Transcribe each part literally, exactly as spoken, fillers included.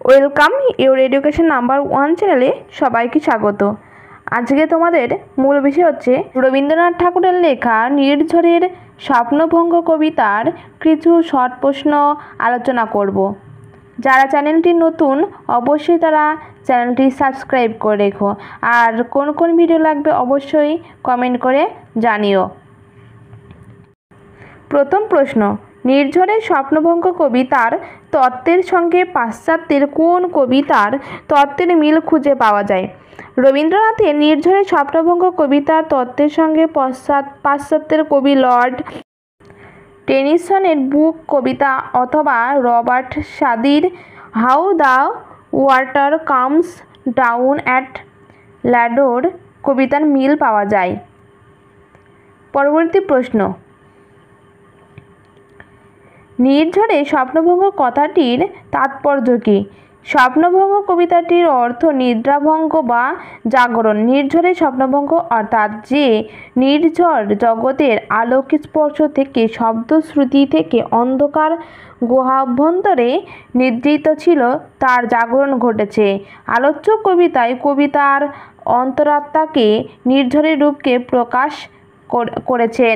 Welcome your education number one চ্যানেলে সবাইকে স্বাগত। আজকে তোমাদের মূল বিষয় হচ্ছে রবীন্দ্রনাথ ঠাকুরের লেখা নির্ঝরের স্বপ্নভঙ্গ কবিতার কিছু শর্ট প্রশ্ন আলোচনা করব। যারা চ্যানেলটি নতুন অবশ্যই তারা চ্যানেলটি সাবস্ক্রাইব করে রেখো, আর কোন কোন ভিডিও লাগবে অবশ্যই কমেন্ট করে জানিও। প্রথম প্রশ্ন, নির্ঝরের স্বপ্নভঙ্গ কবিতার তত্ত্বের সঙ্গে পাশ্চাত্যের কোন কবিতার তত্ত্বের মিল খুঁজে পাওয়া যায়? রবীন্দ্রনাথের নির্ঝরের স্বপ্নভঙ্গ কবিতার তত্ত্বের সঙ্গে পাশ্চাত্যের কবি লর্ড টেনিসনের বুক কবিতা অথবা রবার্ট সাদির how the water comes down at Lodore কবিতার মিল পাওয়া যায়। পরবর্তী প্রশ্ন, নির্ঝরে স্বপ্নভঙ্গ কথাটির তাৎপর্য কী? স্বপ্নভঙ্গ কবিতাটির অর্থ নিদ্রাভঙ্গ বা জাগরণ। নির্ঝরে স্বপ্নভঙ্গ অর্থাৎ যে নির্ঝর জগতের আলোক স্পর্শ থেকে শব্দ শ্রুতি থেকে অন্ধকার গুহাভ্যন্তরে নিদ্রিত ছিল তার জাগরণ ঘটেছে। আলোচ্য কবিতায় কবিতার অন্তরাত্মাকে নির্ঝরের রূপকে প্রকাশ করেছেন।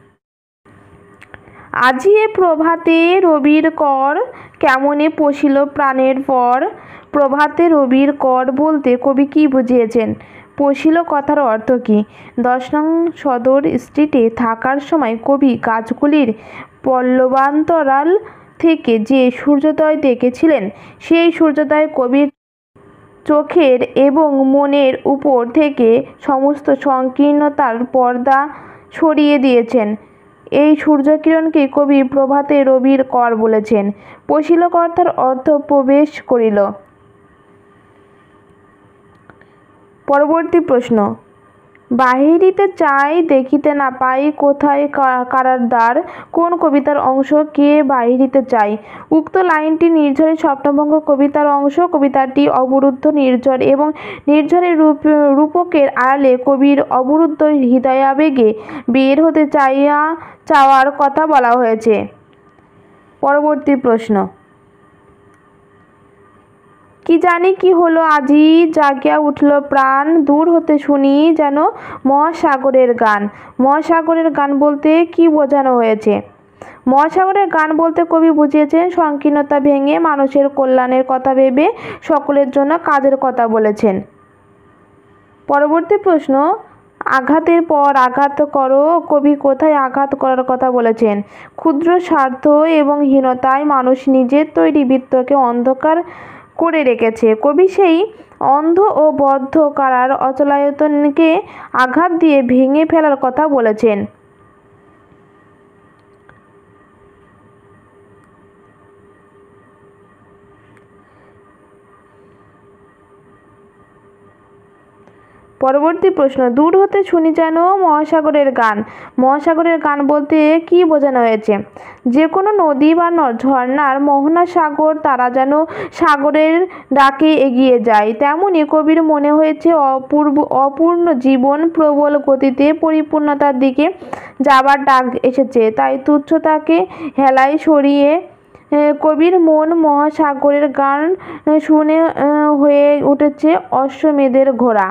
আজিয়ে প্রভাতে রবির কর কেমনে পশিল প্রাণের পর। প্রভাতে রবির কর বলতে কবি কী বুঝিয়েছেন? পশিল কথার অর্থ কী? দশ নং সদর স্ট্রিটে থাকার সময় কবি গাছগুলির পল্লবান্তরাল থেকে যে সূর্যোদয় দেখেছিলেন, সেই সূর্যোদয় কবির চোখের এবং মনের উপর থেকে সমস্ত সংকীর্ণতার পর্দা সরিয়ে দিয়েছেন। এই সূর্যকিরণকে কবি প্রভাতে রবির কর বলেছেন। পশিল কথার অর্থ প্রবেশ করিল। পরবর্তী প্রশ্ন, বাহিরিতে চাই দেখিতে না পাই কোথায় কারার দ্বার কোন কবিতার অংশ? কে বাহিরিতে চাই? উক্ত লাইনটি নির্ঝরের স্বপ্নভঙ্গ কবিতার অংশ। কবিতাটি অবরুদ্ধ নির্ঝর এবং নির্ঝরের রূপ রূপকের আড়ালে কবির অবরুদ্ধ হৃদয়াবেগে বের হতে চাইয়া চাওয়ার কথা বলা হয়েছে। পরবর্তী প্রশ্ন, কি জানি কি হলো আজি জাগিয়া উঠল প্রাণ দূর হতে শুনি যেন মহাসাগরের গান। মহাসাগরের গান বলতে কি বোঝানো হয়েছে? মহাসাগরের গান বলতে কবি বুঝিয়েছেন সংকীর্ণতা ভেঙে মানুষের কল্যাণের কথা ভেবে সকলের জন্য কাজের কথা বলেছেন। পরবর্তী প্রশ্ন, আঘাতের পর আঘাত করো কবি কোথায় আঘাত করার কথা বলেছেন? ক্ষুদ্র স্বার্থ এবং হীনতায় মানুষ নিজের তৈরি বৃত্তকে অন্ধকার করে রেখেছে। কবি সেই অন্ধ ও বদ্ধ কারার অচলায়তনকে আঘাত দিয়ে ভেঙে ফেলার কথা বলেছেন। পরবর্তী প্রশ্ন, দূর হতে শুনি যেন মহাসাগরের গান। মহাসাগরের গান বলতে কি বোঝানো হয়েছে? যে কোনো নদী বা ঝর্ণার মোহনা সাগর তারা যেন সাগরের ডাকে এগিয়ে যায়, তেমনি কবির মনে হয়েছে অপূর্ব অপূর্ণ জীবন প্রবল গতিতে পরিপূর্ণতার দিকে যাবার ডাক এসেছে। তাই তুচ্ছতাকে হেলায় সরিয়ে কবির মন মহাসাগরের গান শুনে হয়ে উঠেছে অশ্বমেধের ঘোড়া।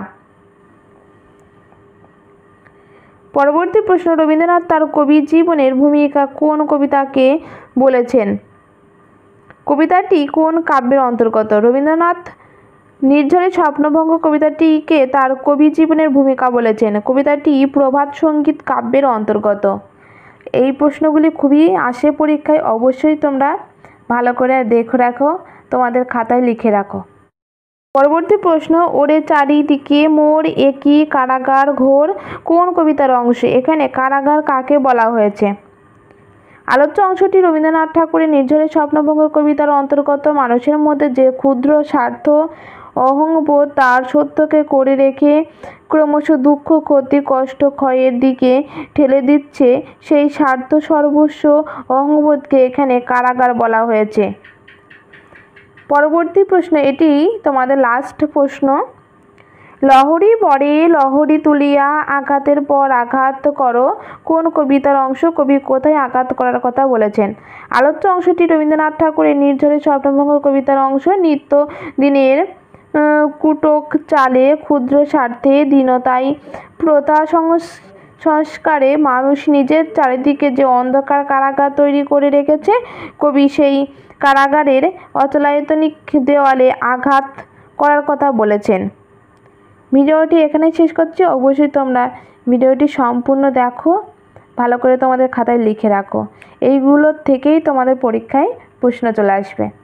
পরবর্তী প্রশ্ন, রবীন্দ্রনাথ তার কবি জীবনের ভূমিকা কোন কবিতাকে বলেছেন? কবিতাটি কোন কাব্যের অন্তর্গত? রবীন্দ্রনাথ নির্ঝরের স্বপ্নভঙ্গ কবিতাটিকে তার কবি জীবনের ভূমিকা বলেছেন। কবিতাটি প্রভাত সঙ্গীত কাব্যের অন্তর্গত। এই প্রশ্নগুলি খুবই আসে পরীক্ষায়, অবশ্যই তোমরা ভালো করে দেখে রাখো, তোমাদের খাতায় লিখে রাখো। পরবর্তী প্রশ্ন, ওরে চারিদিকে মোর একই কারাগার ঘোর কোন কবিতার অংশ? এখানে কারাগার কাকে বলা হয়েছে? আলোচ্য অংশটি রবীন্দ্রনাথ ঠাকুরের নির্ঝরের স্বপ্নভঙ্গ কবিতার অন্তর্গত। মানুষের মধ্যে যে ক্ষুদ্র স্বার্থ অহংবোধ তার সত্যকে করে রেখে ক্রমশ দুঃখ ক্ষতি কষ্ট ক্ষয়ের দিকে ঠেলে দিচ্ছে, সেই স্বার্থ সর্বস্ব অহংবোধকে এখানে কারাগার বলা হয়েছে। পরবর্তী প্রশ্ন, এটি তোমাদের লাস্ট প্রশ্ন। লহরী পরে লহরী তুলিয়া আঘাতের পর আঘাত করো কোন কবিতার অংশ কবি কোথায় আঘাত করার কথা বলেছেন? আলোচ্য অংশটি রবীন্দ্রনাথ ঠাকুরের নির্ঝরের স্বপ্নভঙ্গ কবিতার অংশ। নিত্য দিনের কুটক চালে ক্ষুদ্র স্বার্থে দীনতাই প্রথা সংস্কারে মানুষ নিজের চারিদিকে যে অন্ধকার কারাগার তৈরি করে রেখেছে, কবি সেই কারাগারের অচলায়তনিক দেওয়ালে আঘাত করার কথা বলেছেন। ভিডিওটি এখানে শেষ করছি। অবশ্যই তোমরা ভিডিওটি সম্পূর্ণ দেখো, ভালো করে তোমাদের খাতায় লিখে রাখো। এইগুলোর থেকেই তোমাদের পরীক্ষায় প্রশ্ন চলে আসবে।